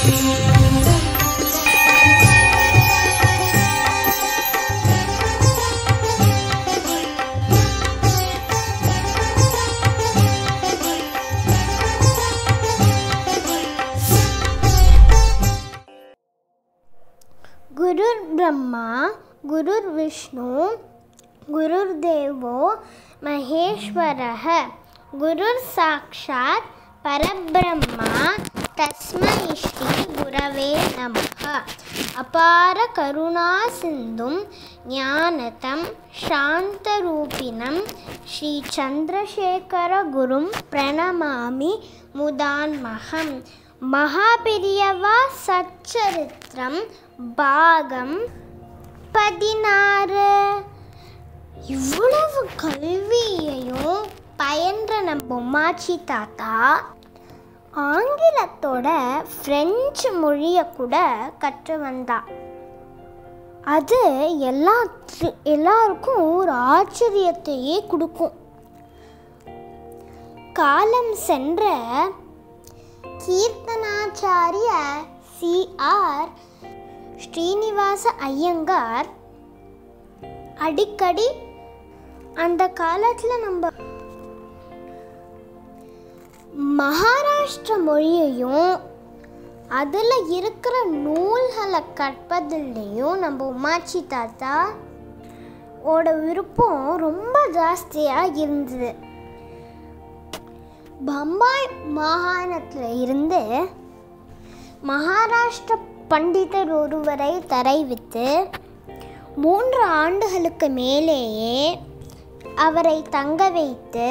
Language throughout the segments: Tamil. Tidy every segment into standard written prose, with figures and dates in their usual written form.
गुरुर् ब्रह्मा गुरुर्विष्णु गुरुर्देवो महेश्वरः गुरुर्साक्षात् परब्रह्मा तस्मै श्री गुरवे नमः। अपार करुणा सिंधुं ज्ञानतं शान्तरूपिणं श्री चंद्रशेखर गुरुं प्रणमामि मुदान्महं। महापेरियवा सच्चरित्रम பாகம் 16. இவ்வளவு கல்வியையும் பயின்ற நம்ம உமாச்சி தாத்தா ஆங்கிலத்தோட பிரெஞ்சு மொழியை கூட கற்று வந்தா. அது எல்லாருக்கும் ஒரு ஆச்சரியத்தையே கொடுக்கும். காலம் சென்ற கீர்த்தனாச்சாரிய CR ஸ்ரீனிவாச ஐயங்கார் அடிக்கடி அந்த காலத்தில் நம்ம மகாராஷ்டிர மொழியையும் அதில் இருக்கிற நூல்களை கற்பதிலையும் நம்ம உமாச்சி தாத்தா ஓட விருப்பம் ரொம்ப ஜாஸ்தியாக இருந்தது. பம்பாய் மாகாணத்தில் இருந்து மகாராஷ்டிர பண்டிதர் ஒருவரை தரைவித்து 3 ஆண்டுகளுக்கு மேலேயே அவரை தங்க வைத்து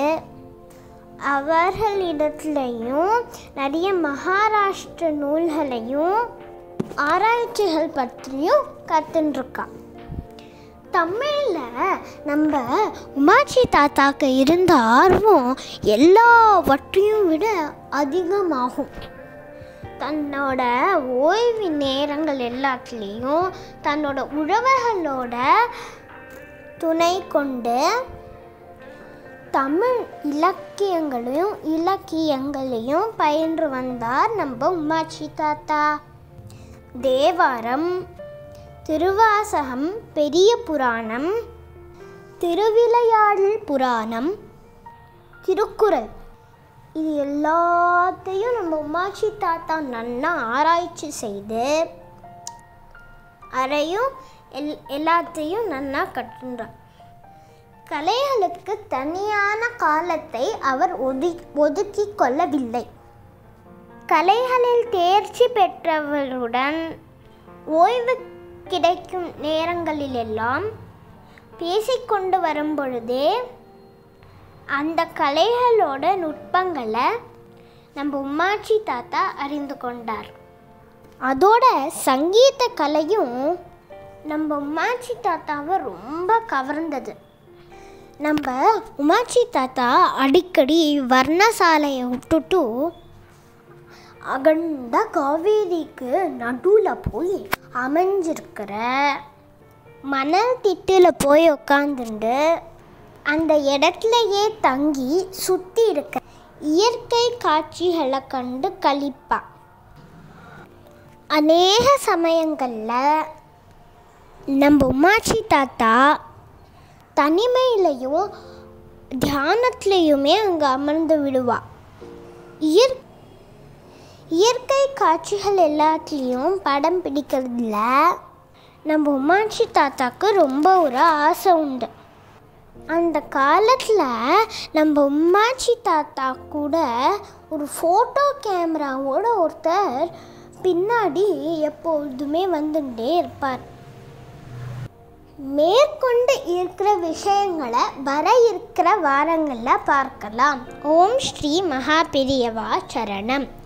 அவர்களிடத்துலையும் நிறைய மகாராஷ்டிர நூல்களையும் ஆராய்ச்சிகள் பற்றியும் கற்றுருக்கா. தமிழில் நம்ம உமாச்சி தாத்தாக்கு இருந்த ஆர்வம் எல்லாவற்றையும் விட அதிகமாகும். தன்னோட ஓய்வு நேரங்கள் எல்லாத்துலேயும் தன்னோட உழவர்களோட துணை கொண்டு தமிழ் இலக்கியங்களையும் பயின்று வந்தார் நம்ம உமாச்சி தாத்தா. தேவாரம், திருவாசகம், பெரிய புராணம், திருவிளையாடல் புராணம், திருக்குறள், இது எல்லாத்தையும் நம்ம உமாச்சி தாத்தா நன்னா ஆராய்ச்சி செய்து எல்லாத்தையும் நன்னா கற்றுன்றார். கலைகளுக்கு தனியான காலத்தை அவர் ஒதுக்கி கொள்ளவில்லை. கலைகளில் தேர்ச்சி பெற்றவருடன் ஓய்வு கிடைக்கும் நேரங்களிலெல்லாம் பேசிக்கொண்டு வரும் பொழுதே அந்த கலைகளோட நுட்பங்களை நம்ம உமாச்சி தாத்தா அறிந்து கொண்டார். அதோட சங்கீத கலையும் நம்ம உமாச்சி தாத்தாவை ரொம்ப கவர்ந்தது. நம்ம உமாச்சி தாத்தா அடிக்கடி வர்ணசாலையை விட்டுட்டு அகண்ட காவேரிக்கு நடுவில் போய் அமைஞ்சிருக்கிற மணல் திட்டில் போய் உட்காந்துண்டு அந்த இடத்துலையே தங்கி சுற்றி இருக்க இயற்கை காட்சிகளை கண்டு களிப்பா. அநேக சமயங்களில் நம்ம உமாச்சி தாத்தா தனிமையிலையும் தியானத்துலேயுமே அங்கே அமர்ந்து விடுவா. இயற்கை காட்சிகள் எல்லாத்துலேயும் படம் பிடிக்கிறதுல நம்ம உமாச்சி தாத்தாக்கு ரொம்ப ஒரு ஆசை உண்டு. அந்த காலத்தில் நம்ம உமாச்சி தாத்தா கூட ஒரு ஃபோட்டோ கேமராவோட ஒருத்தர் பின்னாடி எப்பொழுதுமே வந்துட்டே இருப்பார். மேற்கொண்டு இருக்கிற விஷயங்களை வர இருக்கிற வாரங்களில் பார்க்கலாம். ஓம் ஸ்ரீ மகாபெரியவா சரணம்.